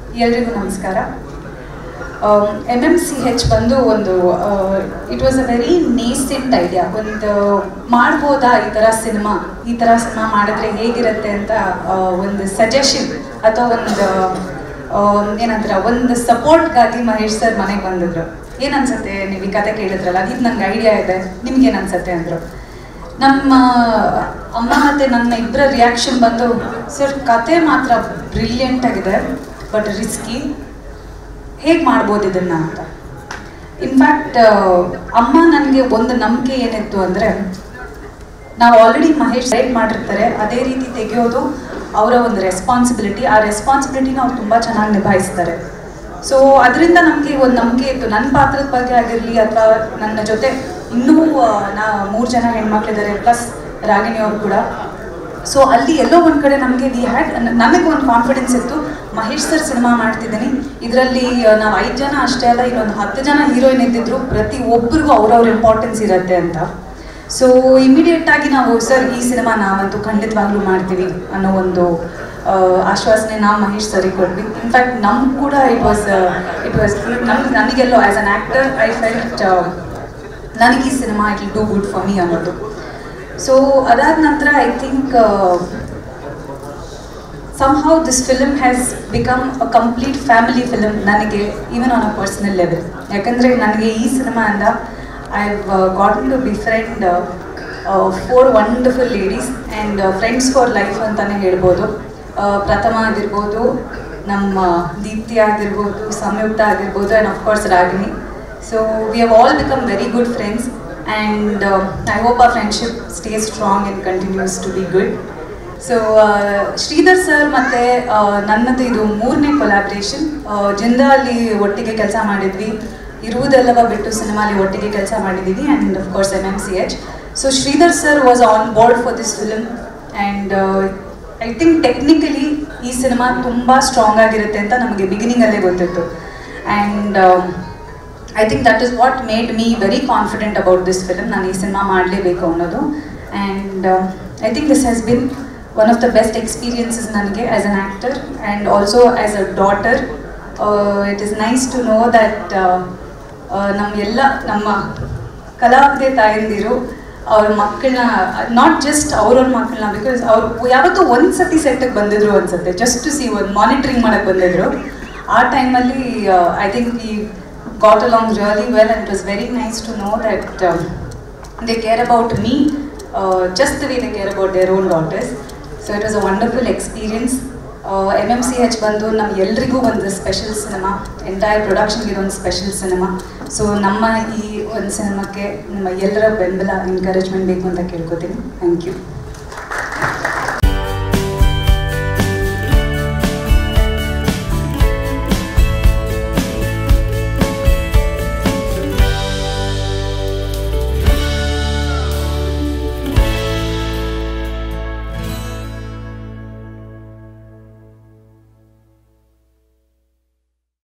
ಎಲ್ರಿಗೂ ನಮಸ್ಕಾರ. MMCH ಬಂದು ಒಂದು it was a very nascent idea. ಒಂದು ಮಾಡ್ಬೋದಾ ಈ ಥರ ಸಿನಿಮಾ ಮಾಡಿದ್ರೆ ಹೇಗಿರುತ್ತೆ ಅಂತ ಒಂದು ಸಜೆಷನ್ ಅಥವಾ ಒಂದು ಏನಂತಾರೆ ಒಂದು ಸಪೋರ್ಟ್ಗಾಗಿ ಮಹೇಶ್ ಸರ್ ಮನೆಗೆ ಬಂದಿದ್ರು. ಏನು ಅನ್ಸುತ್ತೆ ನೀವು ಈ ಕತೆ ಕೇಳಿದ್ರಲ್ಲ, ಇದು ನಂಗೆ ಐಡಿಯಾ ಇದೆ, ನಿಮ್ಗೇನು ಅನ್ಸುತ್ತೆ ಅಂದರು. ನಮ್ಮ ಅಮ್ಮ ಮತ್ತು ನನ್ನ ಇಬ್ಬರ ರಿಯಾಕ್ಷನ್ ಬಂದು, ಸರ್ ಕತೆ ಮಾತ್ರ ಬ್ರಿಲಿಯಂಟ್ ಆಗಿದೆ ಬಟ್ ರಿಸ್ಕಿ, ಹೇಗೆ ಮಾಡ್ಬೋದು ಇದನ್ನು ಅಂತ. ಇನ್ಫ್ಯಾಕ್ಟ್ ಅಮ್ಮ ನನಗೆ ಒಂದು ನಂಬಿಕೆ ಏನಿತ್ತು ಅಂದರೆ, ನಾವು ಆಲ್ರೆಡಿ ಮಹೇಶ್ ರೈಟ್ ಮಾಡಿರ್ತಾರೆ, ಅದೇ ರೀತಿ ತೆಗೆಯೋದು ಅವರ ಒಂದು ರೆಸ್ಪಾನ್ಸಿಬಿಲಿಟಿ. ಆ ರೆಸ್ಪಾನ್ಸಿಬಿಲಿಟಿನ ಅವ್ರು ತುಂಬ ಚೆನ್ನಾಗಿ ನಿಭಾಯಿಸ್ತಾರೆ. ಸೊ ಅದರಿಂದ ನಮಗೆ ಒಂದು ನಂಬಿಕೆ ಇತ್ತು, ನನ್ನ ಪಾತ್ರದ ಬಗ್ಗೆ ಆಗಿರಲಿ ಅಥವಾ ನನ್ನ ಜೊತೆ ಇನ್ನೂ 3 ಜನ ಹೆಣ್ಮಕ್ಳಿದ್ದಾರೆ ಪ್ಲಸ್ ರಾಗಿಣಿ ಅವರು ಕೂಡ. ಸೊ ಅಲ್ಲಿ ಎಲ್ಲೋ ಒಂದು ಕಡೆ ನಮಗೆ ನನಗೆ ಒಂದು ಕಾನ್ಫಿಡೆನ್ಸ್ ಇತ್ತು, ಮಹೇಶ್ ಸರ್ ಸಿನಿಮಾ ಮಾಡ್ತಿದ್ದೀನಿ, ಇದರಲ್ಲಿ ನಾವು 5 ಜನ ಅಷ್ಟೇ ಅಲ್ಲ, ಇನ್ನೊಂದು 10 ಜನ ಹೀರೋಯಿನ್ ಇದ್ದಿದ್ರು, ಪ್ರತಿ ಒಬ್ಬರಿಗೂ ಅವ್ರವ್ರ ಇಂಪಾರ್ಟೆನ್ಸ್ ಇರುತ್ತೆ ಅಂತ. ಸೊ ಇಮಿಡಿಯೇಟಾಗಿ ನಾವು ಸರ್ ಈ ಸಿನಿಮಾ ನಾವಂತೂ ಖಂಡಿತವಾಗ್ಲೂ ಮಾಡ್ತೀವಿ ಅನ್ನೋ ಒಂದು ಆಶ್ವಾಸನೆ ನಾವು ಮಹೇಶ್ ಸರಿಗೆ ಕೊಟ್ವಿ. ಇನ್ಫ್ಯಾಕ್ಟ್ ನಮ್ಗೆ ಕೂಡ ಇಟ್ ವಾಸ್ ನನಗೆಲ್ಲೋ as an actor I felt ನನಗೆ ಈ cinema it will do good for me ಅನ್ನೋದು. ಸೊ ಅದಾದ ನಂತರ I think somehow this film has become a complete family film ನನಗೆ, even on a personal level. ಯಾಕಂದರೆ ನನಗೆ ಈ ಸಿನಿಮಾಯಿಂದ I've gotten to befriend 4 wonderful ladies and friends for life ಅಂತಲೇ ಹೇಳ್ಬೋದು. ಪ್ರಥಮ ಆಗಿರ್ಬೋದು, ನಮ್ಮ ದೀಪ್ತಿ ಆಗಿರ್ಬೋದು, ಸಂಯುಕ್ತ ಆಗಿರ್ಬೋದು, and of course Ragini. So we have all become very good friends and I hope ಆ friendship stay strong and continues to be good. So Sridhar sir ಮತ್ತು ನನ್ನದು ಇದು 3ನೇ ಕೊಲಾಬ್ರೇಷನ್. ಜಿಂದಾಲಿ ಒಟ್ಟಿಗೆ ಕೆಲಸ ಮಾಡಿದ್ವಿ, ಇರುವುದೆಲ್ಲವ ಬಿಟ್ಟು ಸಿನಿಮಾಲಿ ಒಟ್ಟಿಗೆ ಕೆಲಸ ಮಾಡಿದ್ದೀವಿ, and of course MMCH. So Sridhar sir was on board for this film and I think technically ಈ ಸಿನಿಮಾ ತುಂಬ ಸ್ಟ್ರಾಂಗ್ ಆಗಿರುತ್ತೆ ಅಂತ ನಮಗೆ ಬಿಗಿನಿಂಗಲ್ಲೇ ಗೊತ್ತಿತ್ತು. And I think that is what made me very confident about this film. ನಾನು ಈ cinema ಮಾಡಲೇಬೇಕು ಅನ್ನೋದು. And I think this has been one of the best experiences ನನಗೆ as an actor and also as a daughter. It is nice to know that ನಮ್ಮ ಕಲಾವಿದೆ ತಾಯಂದಿರು ಅವ್ರ ಮಕ್ಕಳನ್ನ, ನಾಟ್ ಜಸ್ಟ್ ಅವ್ರವ್ರ ಮಕ್ಕಳನ್ನ, ಬಿಕಾಸ್ ಅವ್ರು ಯಾವತ್ತೂ ಒಂದು ಸತಿ ಸೆಟ್ಟಿಗೆ ಬಂದಿದ್ರು ಅನ್ಸುತ್ತೆ, ಜಸ್ಟ್ ಟು ಸಿ ಒಂದು ಮಾನಿಟ್ರಿಂಗ್ ಮಾಡೋಕ್ಕೆ ಬಂದಿದ್ರು. ಆ ಟೈಮಲ್ಲಿ I think we got along really well and it was very nice to know that they care about me just the way they care about their own daughters. So it was a wonderful experience. MMCH ಬಂದು ನಮ್ಮ ಎಲ್ರಿಗೂ ಒಂದು special cinema, entire ಪ್ರೊಡಕ್ಷನ್ಗೆ ಇದೊಂದು special cinema. So ನಮ್ಮ ಈ ಒಂದು ಸಿನಿಮಾಕ್ಕೆ ನಿಮ್ಮ ಎಲ್ಲರ ಬೆಂಬಲ, ಎನ್ಕರೇಜ್ಮೆಂಟ್ ಬೇಕು ಅಂತ ಕೇಳ್ಕೊತೀನಿ. Thank you.